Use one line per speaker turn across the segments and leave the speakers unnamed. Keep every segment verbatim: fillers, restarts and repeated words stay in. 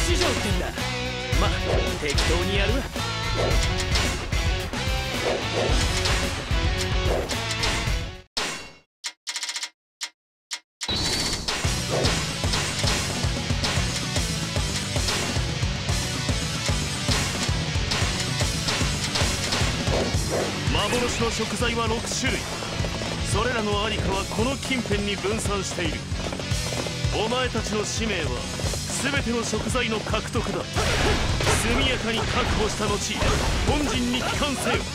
師匠ってんだ。ま、適当にやるわ。幻の食材はろく種類。それらのありかはこの近辺に分散している。お前たちの使命は全ての食材の獲得だ。速やかに確保した後、本陣に帰還せよ。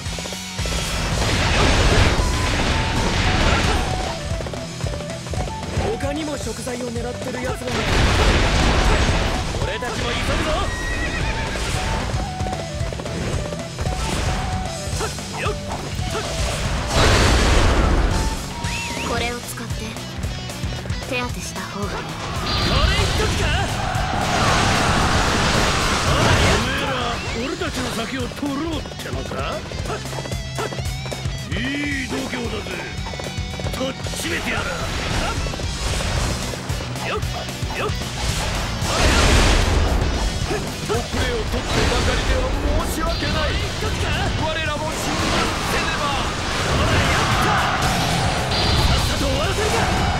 他にも食材を狙ってるやつがね。俺たちも急ぐぞ。
これを使って手当てした方がいい。これ
言っとくか。
お前ら俺たちの先を取ろうってのか。いい度胸だぜ。とっちめてやら。
よっよっ。
遅れを取ってばかりでは申し訳ない。我らも信頼せねば。
ほらやった。さっさと終わらせるか。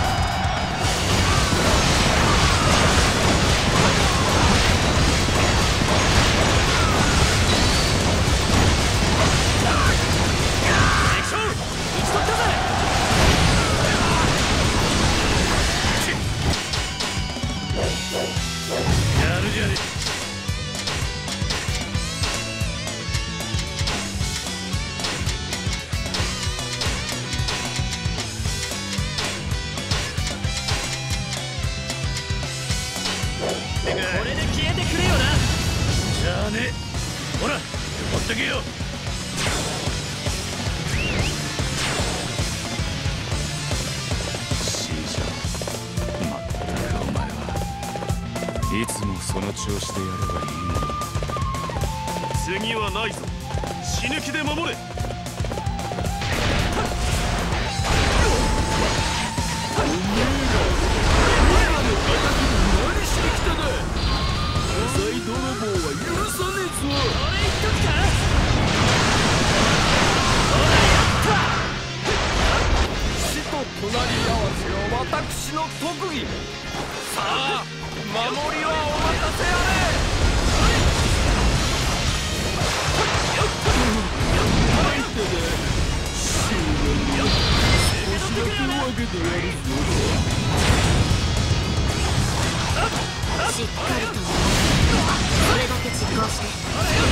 敵将討ち取ったぜ。
やるじゃねえ。
これで消えてくれよな。
じゃあね、ほら持ってけよ。
シージャー、まったくお前はいつもその調子でやればいいのに。
次はないぞ。死ぬ気で守れ。
隣り合わせは私の特技。さあ守りはお任せあれ。入ってね。終焉よ。少しだけ分けてやるぞ。
しっかりとそれだけ実行して。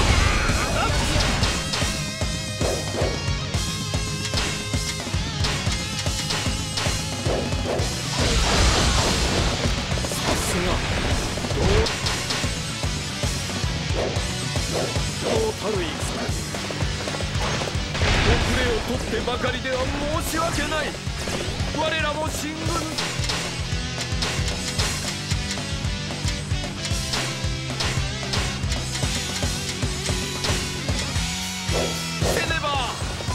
遅れを取ってばかりでは申し訳ない。我らも進軍。せねば。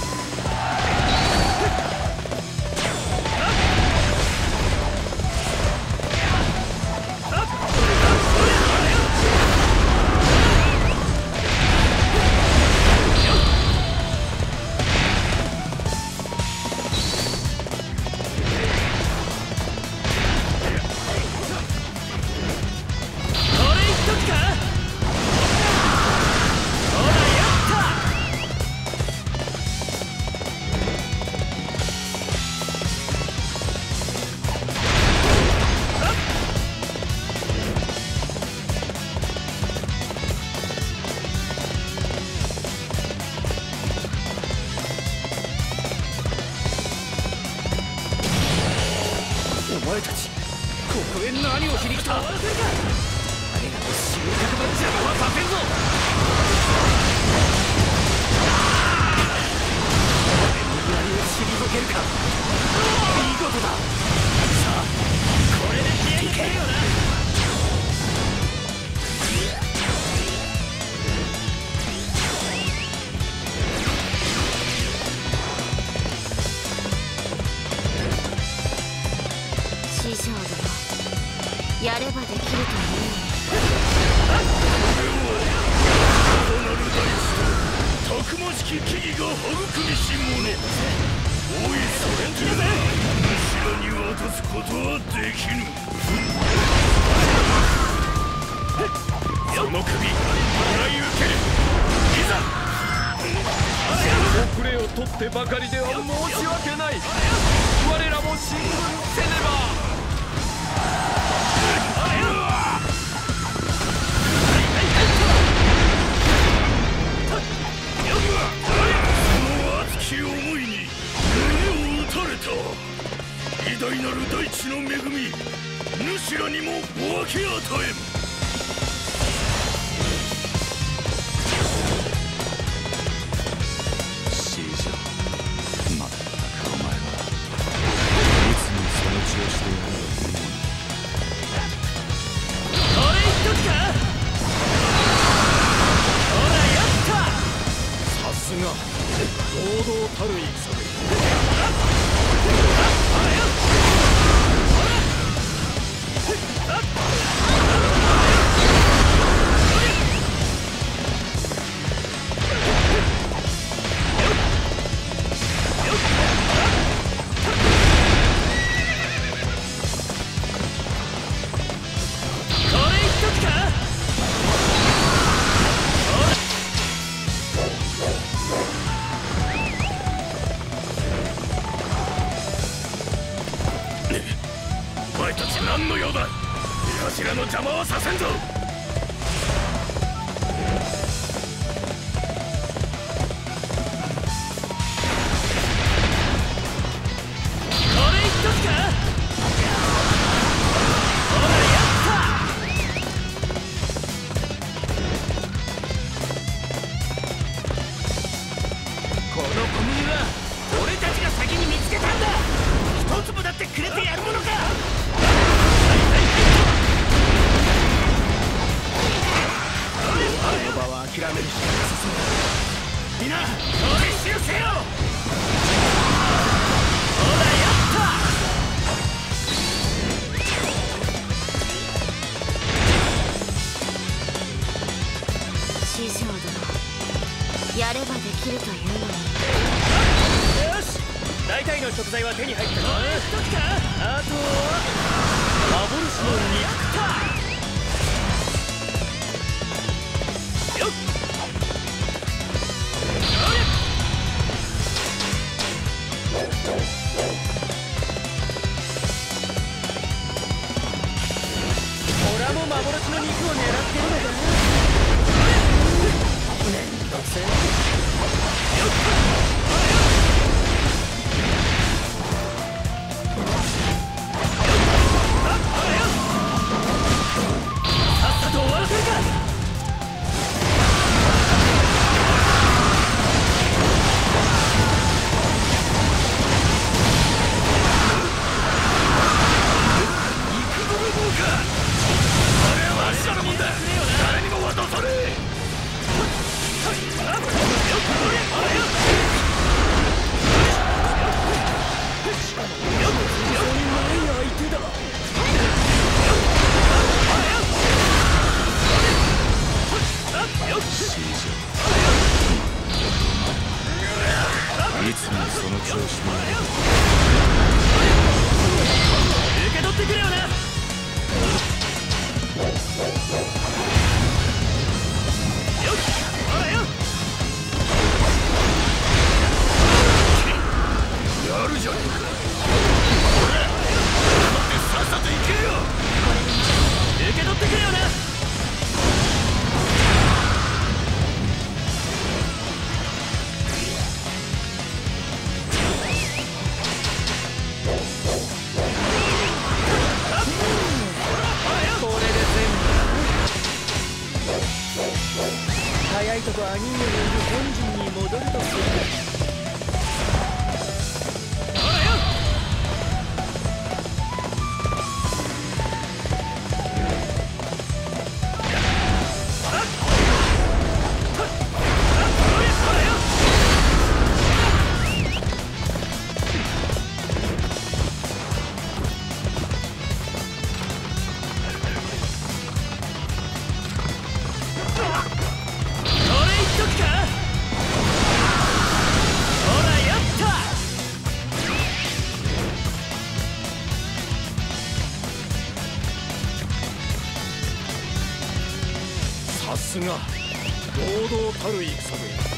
お前たちここへ何をしに来た。我らの収穫の邪魔はさせんぞ。俺の槍を退けるか。見事だ。さあこれで消えてくれよな。
師匠殿、やればできると思う。
たくましき木々が育みし者。おいそれって後ろに渡すことはできぬ。その首もらい受ける。いざ
遅れを取ってばかりでは申し訳ない。我らも進軍せねば。
熱き思いに胸を打たれた。偉大なる大地の恵み、主らにもお分け与えん。
シージョまったくお前はいつもその調子でやればいいもの。
俺言っとくか。ほらやった。
さすが堂々たる戦で。
お前たち何の用だ。頭の邪魔はさせんぞ。
俺言っとくか。ほらやった。この小麦は俺たちが先に見つけたんだ。一粒だってくれてやるものか。この場は諦めるしかなさそうだ。みんな撤収せよ。ほらやった。
師匠殿、やればできるというのに。
よし、大体の食材は手に入ったな。あとは幻の肉か。よっオラも幻の肉を狙ってるのか。めんどくせえ。よっさっさと終わらせるか。幾度もか。あれは明日のもんだ。誰にも渡され。
いつもその調子でやれば。
受け取ってくれよな。よっほらよ。
やるじゃねえか。ほら黙ってさっさと行けよ。
受け取ってくれよな。これで全部早いとこアニーユのいる本陣に戻るとする。ほらよ。
すが堂々たる戦ぶ。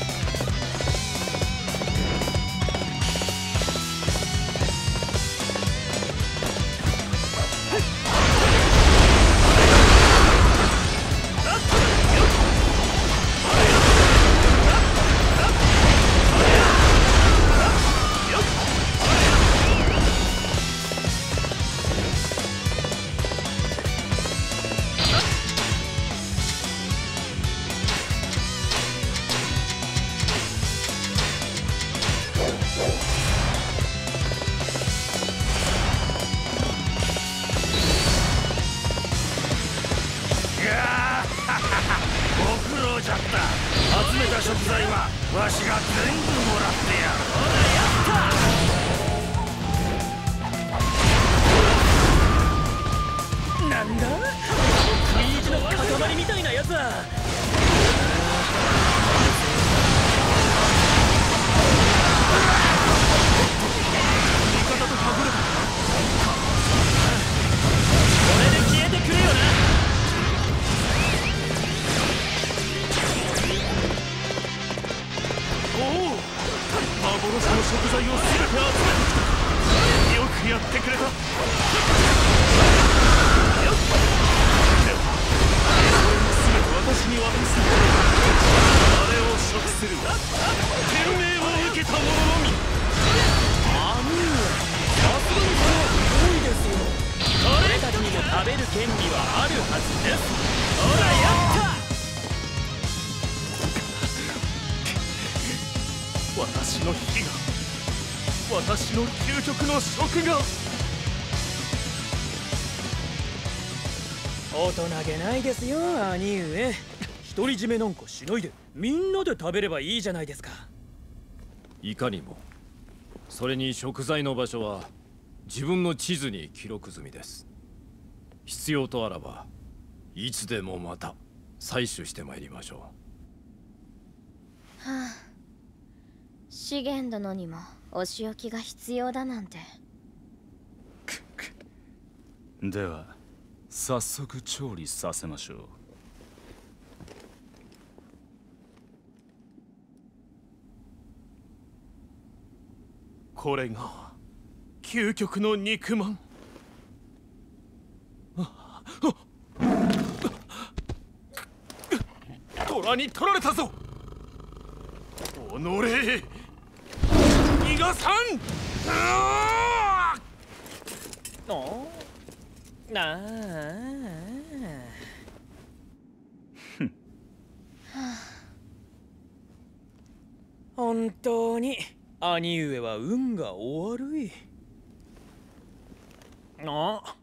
じゃった。集めた食材はわしが全部もらってやる。ほらやった。なんだ食い意地の塊みたいなやつは。味方とかぶるか。これで消えてくれよな。幻の食材を全て集めてきた。よくやってくれた。よっでは全て私に渡す。あれを食するは天命を受けた者のみ。あのさすがにそれは多いですよ。俺たちにも食べる権利はあるはずです。ほらやった。私の火が、私の究極の食が。大人げないですよ兄上。独り占めなんかしないでみんなで食べればいいじゃないですか。
いかにも。それに食材の場所は自分の地図に記録済みです。必要とあらばいつでもまた採取してまいりましょう。
はあ、資源殿にもお仕置きが必要だなんて。
では早速調理させましょう。
これが究極の肉まん。虎に取られたぞ。おのれ逃がさん。あ
あ本当に兄上は運がお悪い。あ